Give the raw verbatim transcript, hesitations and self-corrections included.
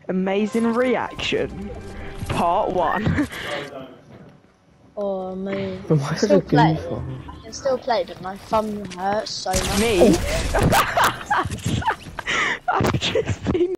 Amazing reaction. Part one. Oh me. Why is Still it play. goofy? I can still play, but my thumb hurts so much. Me?